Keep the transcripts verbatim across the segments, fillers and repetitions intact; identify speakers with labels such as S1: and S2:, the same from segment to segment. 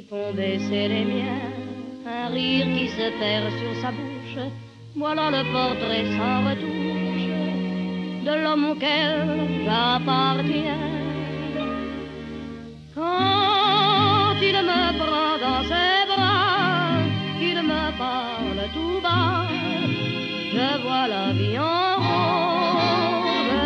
S1: font baisser les miens, un rire qui se perd sur sa bouche. Voilà le portrait sans retouche de l'homme auquel j'appartiens. Quand il me prend dans ses bras, qu'il me parle tout bas, je vois la vie en rose.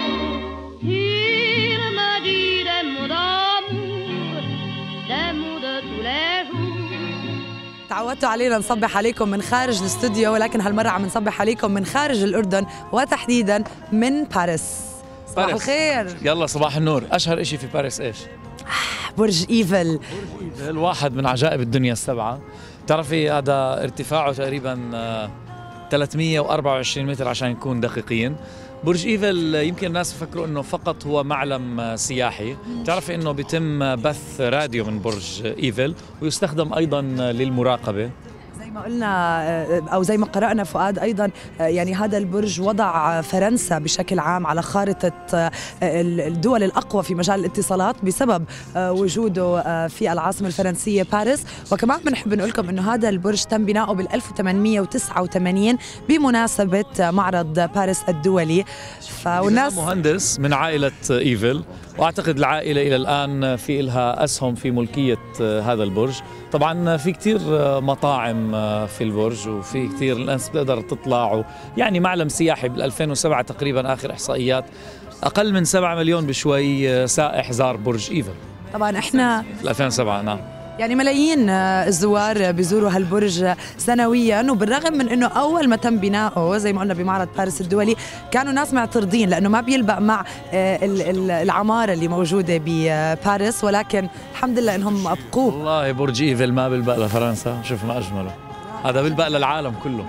S1: Il me dit des mots d'amour, des mots de tous les jours.
S2: تعودتوا علينا نصبح عليكم من خارج الاستوديو، ولكن هالمرة عم نصبح عليكم من خارج الأردن وتحديدا من باريس. صباح الخير.
S3: يلا صباح النور. أشهر إشي في باريس إيش؟
S2: برج إيفل.
S3: برج إيفل واحد من عجائب الدنيا السبعة. تعرفي هذا ارتفاعه تقريبا ثلاثمية وأربعة وعشرين متر عشان نكون دقيقين. برج إيفل يمكن الناس يفكروا انه فقط هو معلم سياحي، تعرفي انه بيتم بث راديو من برج إيفل ويستخدم ايضا للمراقبة.
S2: زي ما قلنا أو زي ما قرأنا فؤاد أيضاً، يعني هذا البرج وضع فرنسا بشكل عام على خارطة الدول الأقوى في مجال الاتصالات بسبب وجوده في العاصمة الفرنسية باريس. وكمان بنحب نقول لكم إنه هذا البرج تم بناؤه بال ألف وثمانمية وتسعة وثمانين بمناسبة معرض باريس الدولي.
S3: فالناس مهندس من عائلة إيفل، وأعتقد العائلة إلى الآن في لها أسهم في ملكية هذا البرج. طبعا في كتير مطاعم في البرج وفي كتير الناس بتقدر تطلع، يعني معلم سياحي. بال ألفين وسبعة تقريبا آخر إحصائيات أقل من سبعة مليون بشوي سائح زار برج إيفل.
S2: طبعا إحنا
S3: في ألفين وسبعة نعم،
S2: يعني ملايين الزوار بيزوروا هالبرج سنويا. وبالرغم من انه اول ما تم بناؤه زي ما قلنا بمعرض باريس الدولي كانوا ناس معترضين لانه ما بيلبق مع العماره اللي موجوده بباريس، ولكن الحمد لله انهم ابقوه.
S3: والله برج إيفل ما بيلبق لفرنسا، شوف ما اجمله، هذا بيلبق للعالم كله.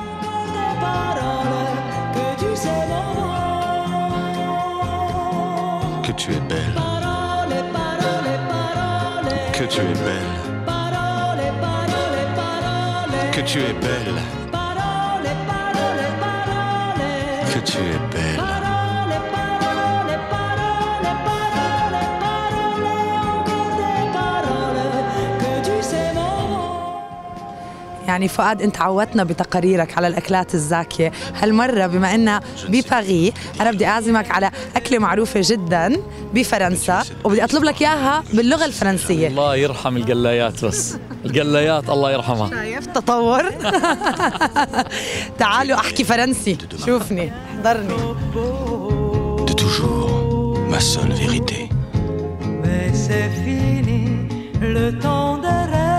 S4: Que tu es belle. Que tu es belle. Que tu es belle. Que tu es belle.
S2: يعني فؤاد انت عودتنا بتقاريرك على الاكلات الزاكيه، هالمره بما اننا بباريس انا بدي اعزمك على اكله معروفه جدا بفرنسا وبدي اطلب لك اياها باللغه الفرنسيه.
S3: الله يرحم القلايات، بس القلايات الله يرحمها.
S2: شايف تطور؟ تعالوا احكي فرنسي، شوفني احضرني.
S4: De toujours, ma seule vérité.
S5: Mais c'est fini le temps de rêve.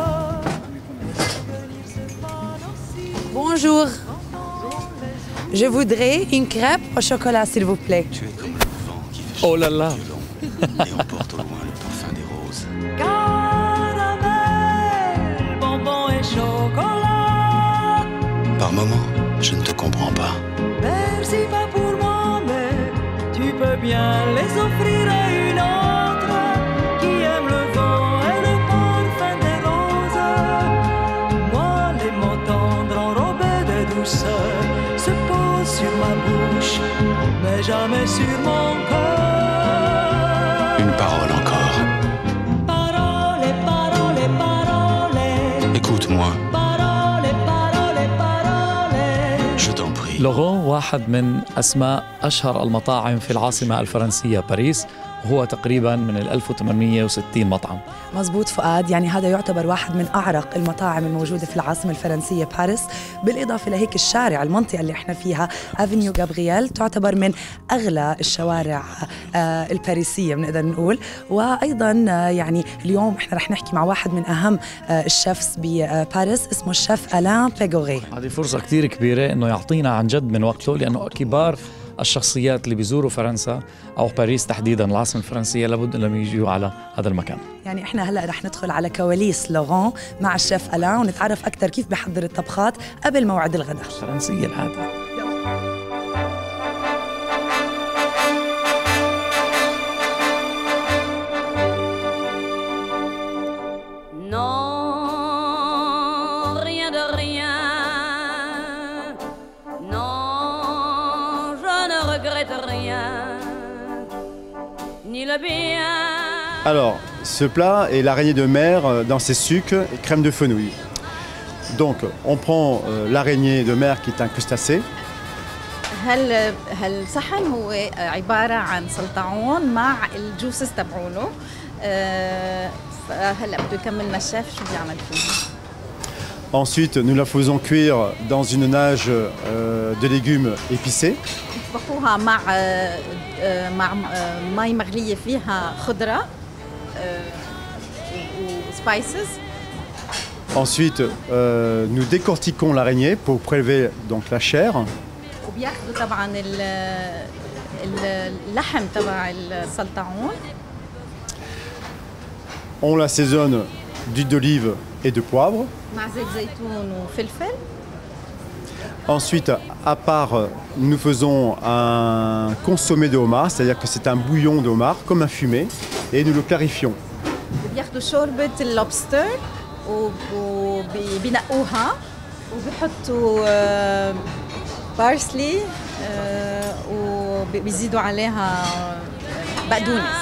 S2: Bonjour. Je voudrais une crêpe au chocolat, s'il vous plaît.
S4: Tu es comme le vent qui fait
S3: Oh là là.
S4: et emporte au loin le parfum des roses.
S5: Caramel, bonbon et chocolat.
S4: Par moments, je ne te comprends pas.
S5: Merci pas pour moi, mais tu peux bien les offrir à une autre qui aime le vent et le parfum des roses. Moi, les mots tendres enrobés de douceur se posent sur ma bouche, mais jamais sur mon cœur.
S4: Une parole encore.
S5: Parole, parole, parole.
S4: Écoute-moi,
S5: Parole, parole, parole.
S4: je t'en prie.
S3: لورون واحد من أسماء أشهر المطاعم في العاصمة الفرنسية باريس، وهو تقريبا من ال ألف وثمانمية وستين مطعم.
S2: مزبوط فؤاد، يعني هذا يعتبر واحد من أعرق المطاعم الموجودة في العاصمة الفرنسية باريس. بالإضافة لهيك الشارع، المنطقة اللي احنا فيها افنيو جابرييل تعتبر من أغلى الشوارع آه الباريسية بنقدر نقول. وأيضا آه يعني اليوم احنا رح نحكي مع واحد من أهم آه الشيفs بباريس، اسمه الشيف ألان بيغوري.
S3: هذه فرصة كتير كبيرة إنه يعطينا عن جد من وقته، لأنه كبار الشخصيات اللي بيزوروا فرنسا أو باريس تحديدا العاصمة الفرنسية لابد أنهم يجوا على هذا المكان.
S2: يعني احنا هلا رح ندخل على كواليس لورون مع الشيف ألان ونتعرف أكثر كيف بحضر الطبخات قبل موعد الغداء.
S3: فرنسية العادة.
S1: Ni le bien.
S6: Alors, ce plat est l'araignée de mer dans ses sucs et crème de fenouil. Donc on prend euh, l'araignée de mer qui est un crustacé.
S7: هال هالصحن هو عبارة عن سلطعون مع الجوسز تبعونه. فهلا بده يكملنا الشيف شو بيعمل فيه.
S6: Ensuite, nous la faisons cuire dans une nage euh, de légumes épicés.
S7: بطبخوها مع مع مي مغلية فيها خضرة وسبايسز.
S6: Ensuite, euh, nous décortiquons l'araignée pour prélever donc la chair.
S7: وبياخذوا طبعا اللحم تبع السلطعون.
S6: On l'assaisonne d'huile d'olive et de poivre.
S7: مع زيت زيتون وفلفل.
S6: Ensuite, à part, nous faisons un consommé de homard, c'est-à-dire que c'est un bouillon de homard comme un fumé, et nous le clarifions.
S7: بياخذوا شوربة اللوبستر وبينقوها وبيحطوا بارسلي وبيزيدوا عليها بقدونس.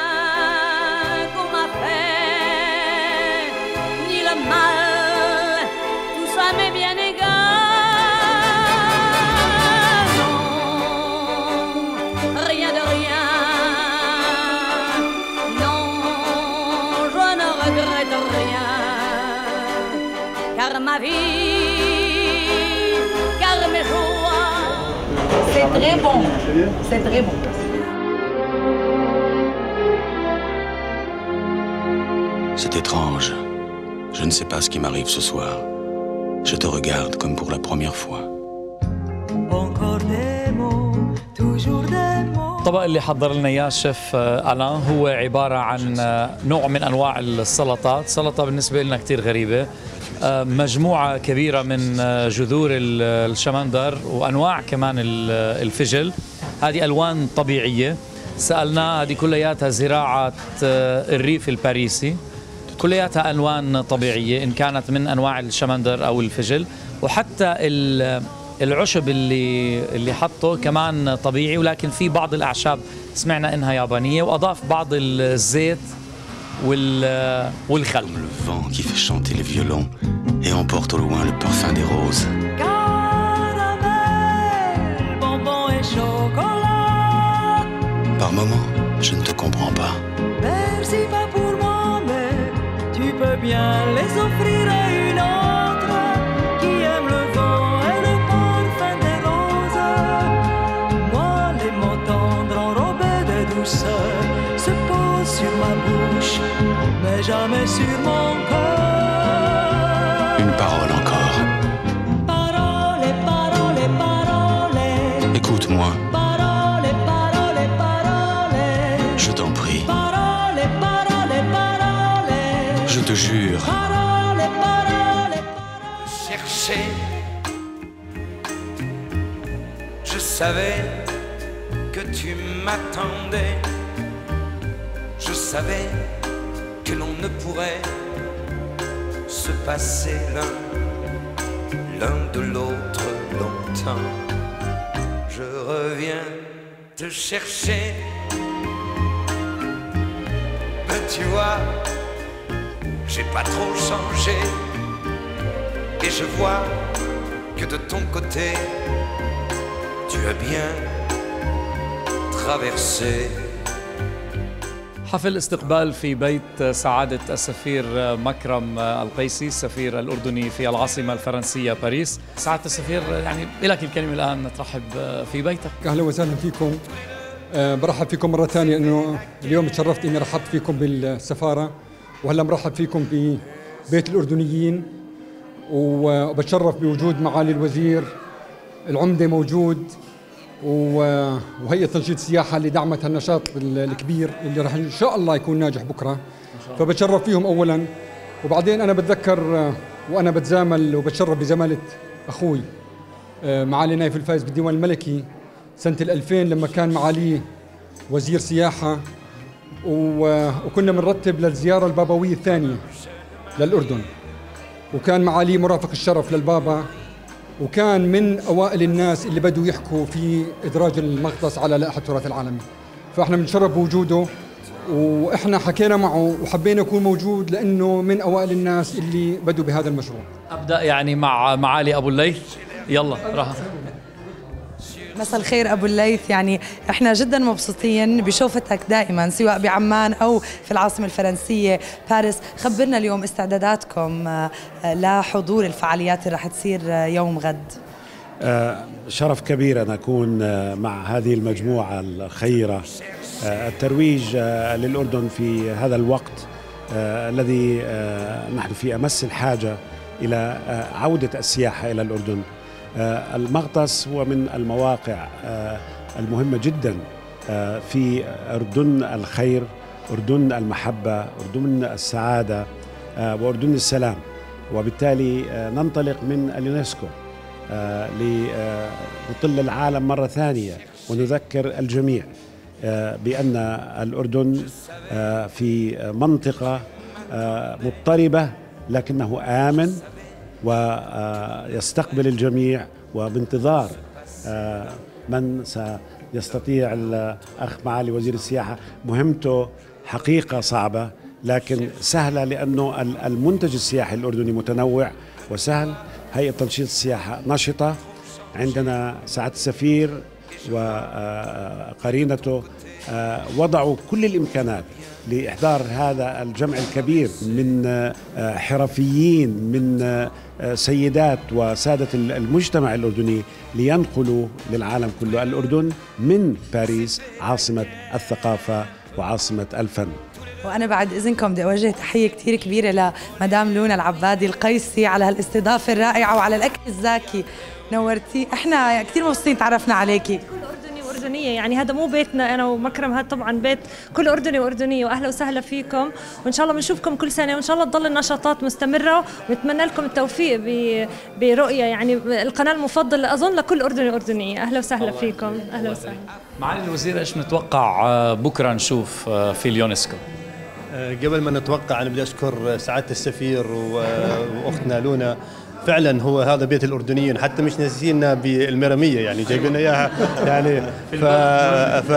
S1: Ma vie, car mes joies. C'est très bon. C'est très bon.
S4: C'est étrange. Je ne sais pas ce qui m'arrive ce soir. Je te regarde comme pour la première fois.
S5: Encore des mots, toujours des mots.
S3: الطبق اللي حضر لنا اياه الشيف ألان هو عبارة عن نوع من أنواع السلطات. سلطة بالنسبة لنا كتير غريبة، مجموعة كبيرة من جذور الشمندر وأنواع كمان الفجل. هذه ألوان طبيعية سألناه، هذه كلياتها زراعة الريف الباريسي، كلياتها ألوان طبيعية إن كانت من أنواع الشمندر أو الفجل، وحتى العشب اللي اللي حطه كمان طبيعي، ولكن في بعض الأعشاب سمعنا إنها يابانية، وأضاف بعض الزيت وال والخل.
S4: Le vent qui fait chanter les violons et emporte au loin le parfum des roses.
S5: Caramel, bonbon et chocolat.
S4: Par moments, je ne te comprends pas.
S5: Merci pas pour moi, mais tu peux bien les offrir à une autre qui aime le vent et le parfum des roses. Moi, les mots tendres enrobés de douceur se posent sur ma bouche, mais jamais sur mon cœur.
S4: Une parole encore.
S5: Parole, parole, parole.
S4: Écoute-moi.
S5: Parole, parole, parole.
S4: Je t'en prie.
S5: Parole, parole, parole.
S4: Je te jure.
S5: Parole, parole.
S8: Chercher. Je savais que tu m'attendais. Je savais que l'on ne pourrait se passer l'un, l'un de l'autre longtemps. Je reviens te chercher. Mais tu vois, j'ai pas trop changé. Et je vois que de ton côté, tu as bien traversé.
S3: حفل استقبال في بيت سعادة السفير مكرم القيسي السفير الأردني في العاصمة الفرنسية باريس. سعادة السفير، يعني لك الكلمة الآن، ترحب في بيتك.
S9: أهلا وسهلا فيكم. أه برحب فيكم مرة ثانية، إنه اليوم تشرفت إني رحبت فيكم بالسفارة، وهلا مرحب فيكم ببيت الأردنيين، وبتشرف بوجود معالي الوزير العمدة موجود، وهيئة تنشيط السياحة اللي دعمت هالنشاط الكبير اللي راح إن شاء الله يكون ناجح بكرة. فبتشرف فيهم أولا، وبعدين أنا بتذكر وأنا بتزامل وبتشرف بزمالة أخوي معالي نايف الفايز بالديوان الملكي سنة الألفين لما كان معاليه وزير سياحة، وكنا بنرتب للزيارة البابوية الثانية للأردن، وكان معاليه مرافق الشرف للبابا، وكان من أوائل الناس اللي بدوا يحكوا في إدراج المغطس على لائحة التراث العالمي. فإحنا بنتشرف بوجوده وإحنا حكينا معه وحبينا يكون موجود لأنه من أوائل الناس اللي بدوا بهذا المشروع.
S3: أبدأ يعني مع معالي أبو الليث. يلا راح.
S2: مساء الخير أبو الليث، يعني إحنا جدا مبسوطين بشوفتك دائما سواء بعمان أو في العاصمة الفرنسية باريس. خبرنا اليوم استعداداتكم لحضور الفعاليات اللي رح تصير يوم غد.
S10: شرف كبير أن أكون مع هذه المجموعة الخيرة، الترويج للأردن في هذا الوقت الذي نحن في أمس الحاجة إلى عودة السياحة إلى الأردن. المغطس هو من المواقع المهمة جدا في أردن الخير، أردن المحبة، أردن السعادة، وأردن السلام. وبالتالي ننطلق من اليونسكو لنطل العالم مرة ثانية ونذكر الجميع بأن الأردن في منطقة مضطربة لكنه آمن ويستقبل الجميع، وبانتظار من سيستطيع. الأخ معالي وزير السياحة مهمته حقيقة صعبة لكن سهلة، لأنه المنتج السياحي الأردني متنوع وسهل. هيئة تنشيط السياحة نشطة، عندنا سعادة السفير وقرينته وضعوا كل الإمكانات لإحضار هذا الجمع الكبير من حرفيين، من سيدات وسادة المجتمع الأردني، لينقلوا للعالم كله الأردن من باريس عاصمة الثقافة وعاصمة الفن.
S2: وأنا بعد إذنكم بدي أوجه تحية كتير كبيرة لمدام لونا العبادي القيسي على هالاستضافة الرائعة وعلى الأكل الزاكي. نورتي، إحنا كتير مبسوطين تعرفنا عليكي.
S11: أردنية، يعني هذا مو بيتنا أنا ومكرم، هذا طبعا بيت كل أردني وأردنية، وأهلا وسهلا فيكم، وإن شاء الله بنشوفكم كل سنة، وإن شاء الله تضل النشاطات مستمرة، ونتمنى لكم التوفيق برؤية يعني القناة المفضلة أظن لكل أردني وأردنية. أهلا وسهلا فيكم. أهلا وسهلا.
S3: معالي الوزير، إيش نتوقع بكرة نشوف في اليونسكو؟
S12: قبل ما نتوقع أنا بدي أشكر سعادة السفير وأختنا لونا، فعلا هو هذا بيت الأردنيين، حتى مش ناسينا بالمرمية يعني جايبين إياها يعني. ف ف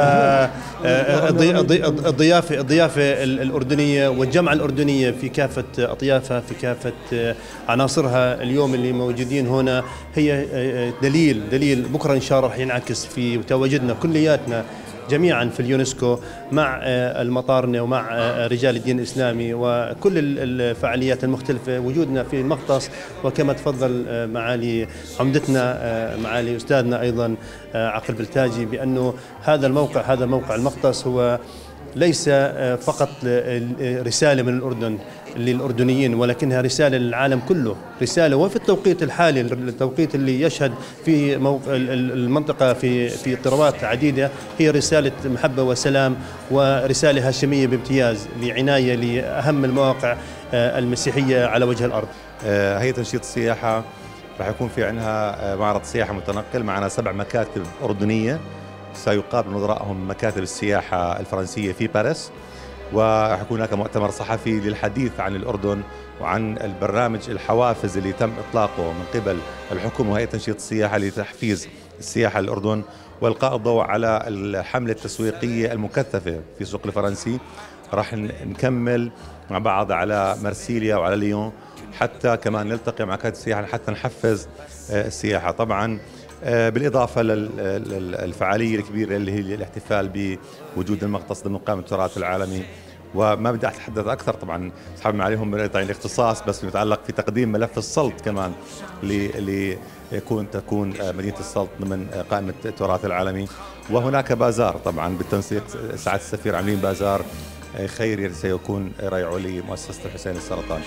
S12: الضيافة الضيافة الأردنية والجامعة الأردنية في كافة أطيافها، في كافة عناصرها اليوم اللي موجودين هنا، هي دليل دليل بكرة إن شاء الله راح ينعكس في تواجدنا كلياتنا جميعا في اليونسكو مع المطارنة ومع رجال الدين الإسلامي وكل الفعاليات المختلفة. وجودنا في المغطس، وكما تفضل معالي عمدتنا معالي أستاذنا أيضا عقل بلتاجي بأنه هذا الموقع هذا موقع المغطس هو ليس فقط رسالة من الأردن للأردنيين، ولكنها رسالة للعالم كله، رسالة وفي التوقيت الحالي، التوقيت اللي يشهد في موقع المنطقة في في اضطرابات عديدة، هي رسالة محبة وسلام ورسالة هاشمية بامتياز لعناية لأهم المواقع المسيحية على وجه الأرض.
S13: هيئة تنشيط السياحة راح يكون في عندها معرض سياحة متنقل، معنا سبع مكاتب أردنية سيقابل نظرائهم مكاتب السياحة الفرنسية في باريس، ويكون هناك مؤتمر صحفي للحديث عن الأردن وعن البرنامج الحوافز اللي تم إطلاقه من قبل الحكومة وهيئة تنشيط السياحة لتحفيز السياحة الأردن، والقاء الضوء على الحملة التسويقية المكثفة في السوق الفرنسي. راح نكمل مع بعض على مرسيليا وعلى ليون، حتى كمان نلتقي مع مكاتب السياحة حتى نحفز السياحة. طبعا بالإضافة للفعالية الكبيرة اللي هي الاحتفال بوجود المغطس ضمن قائمة التراث العالمي. وما بدي أتحدث أكثر، طبعا أصحابنا عليهم الاختصاص، بس يتعلق في تقديم ملف السلط كمان ليكون تكون مدينة السلط ضمن قائمة التراث العالمي. وهناك بازار طبعا بالتنسيق، سعادة السفير عاملين بازار خيري سيكون ريعه لمؤسسة الحسين السرطان.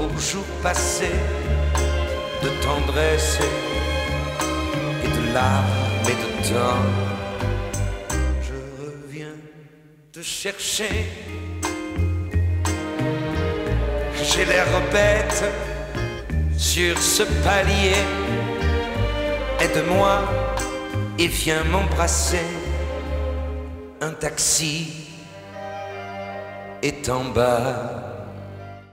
S8: larmes et de temps, je reviens te chercher. J'ai l'air bête sur ce palier. Aide-moi et viens m'embrasser. Un taxi est en bas.